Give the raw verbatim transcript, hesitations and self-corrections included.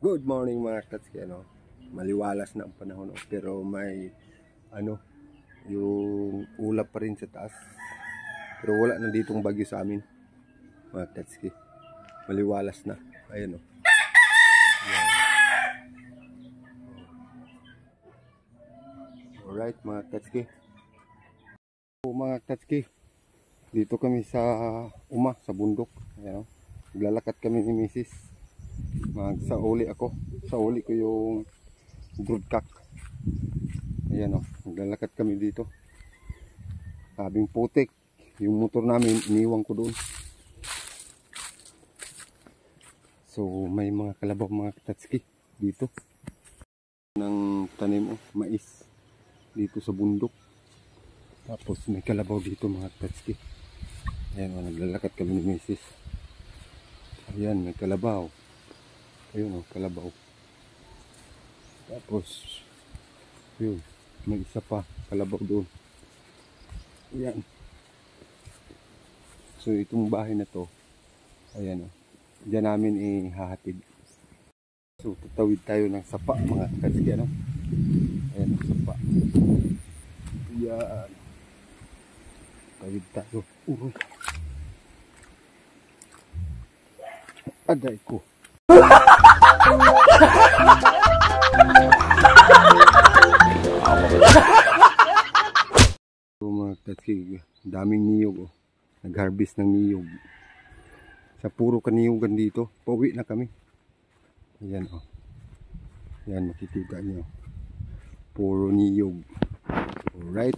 Good morning mga katski, ano, maliwalas na ang panahon, pero may ano, yung ulap pa rin sa taas, pero wala na ditong bagyo sa amin mga katski, maliwalas na, ayan o. Alright mga katski, so, mga katski, dito kami sa Uma, sa bundok, ayan o, naglalakad kami ni misis. Magsauli ako, sauli ko yung broodcock. Ayan o, naglalakad kami dito. Sabing putik, yung motor namin iniwang ko doon. So may mga kalabaw mga katatski dito ng tanim o, mais dito sa bundok. Tapos may kalabaw dito mga katatski. Ayan o, naglalakad kami ni misis. Ayan, may kalabaw. Ayun o, kalabaw. Tapos yun, may isa pa kalabaw doon. Ayan. So itong bahay na to, ayan o, dyan namin ihahatid. So tatawid tayo ng sapa mga katski, ano. Ayan o, sapa. Ayan, tawid tayo. Uy, aday ko. So mga katski, daming niyog oh. Nag-harvest ng niyog. Sa puro kaniyugan dito, pauwi na kami. Ayan oh. Ayan, makikita niyo. Puro niyog. Alright.